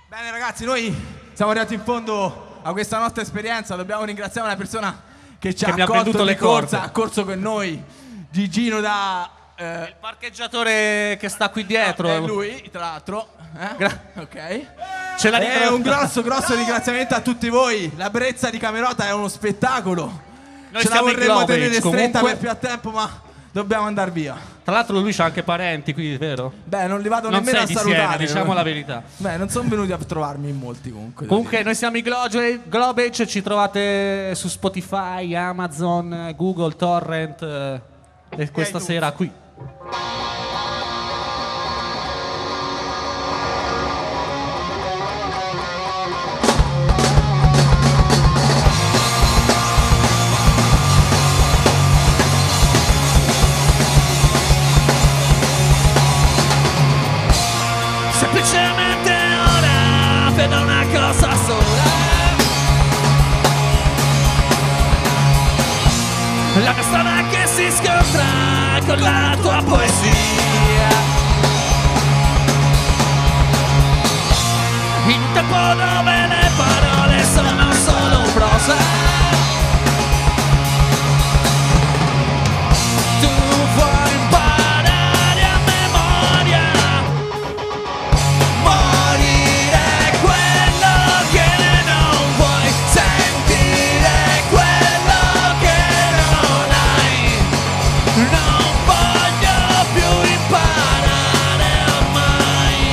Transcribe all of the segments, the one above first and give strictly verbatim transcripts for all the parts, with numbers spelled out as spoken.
Bene ragazzi, noi siamo arrivati in fondo a questa nostra esperienza. Dobbiamo ringraziare una persona che ci che ha mi ha accolto venduto di le corsa, corde. ha corso con noi, Gigino da... Eh, Il parcheggiatore che sta qui dietro. è lui, tra l'altro. Eh? Gra- ok. Ce l'ha E dietro. un grosso, grosso ringraziamento a tutti voi. La Brezza di Camerota è uno spettacolo. Noi Ce la siamo in vorremmo Globage, tenere stretta comunque. per più a tempo, ma dobbiamo andare via. Tra l'altro lui c'ha anche parenti qui, vero? Beh, non li vado Non nemmeno sei a di salutare. Siena, diciamo la verità. Beh, non sono venuti a trovarmi in molti comunque. devo Comunque dire. noi siamo i Globage, Globage, ci trovate su Spotify, Amazon, Google, Torrent eh, e questa tu. sera qui. Semplicemente ora vedo una cosa sola. La mia strada che si scontra con la tua poesia. In un tempo dove le parole sono solo prosa. Tu vuoi imparare a memoria, morire quello che non vuoi, sentire quello che non hai. Non voglio più imparare ormai.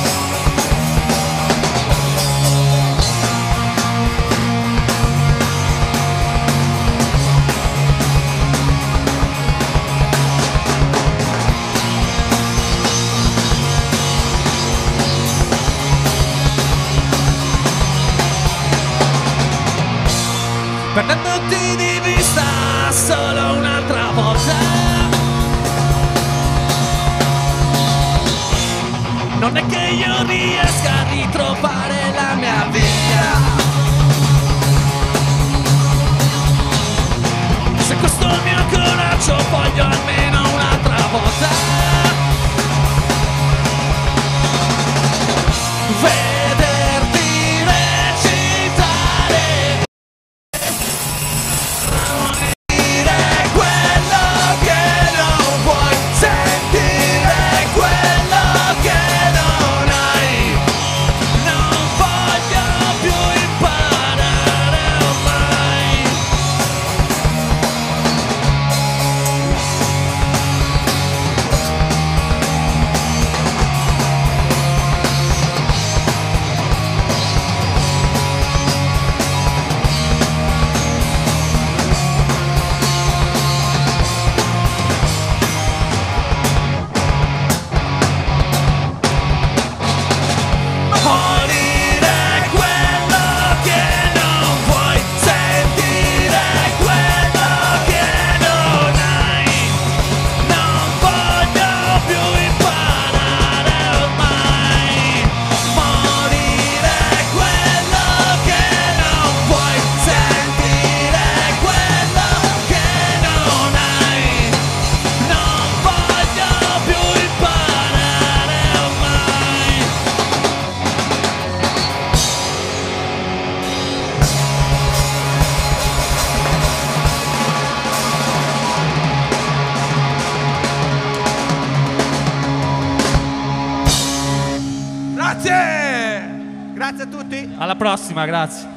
Perdendoti di vista solo un'altra volta. Non è che io riesca a ritrovare la mia via. Se questo è il mio coraggio, voglio almeno un'altra volta vederti recitare. Dire quello che non vuoi, sentire quello che non hai. Non voglio più imparare ormai. Morire quello che non vuoi, sentire quello che non hai. Non voglio più imparare ormai. Morire quello che non vuoi, sentire quello che non hai. Non voglio più imparare ormai. Grazie! Grazie a tutti. Alla prossima, grazie.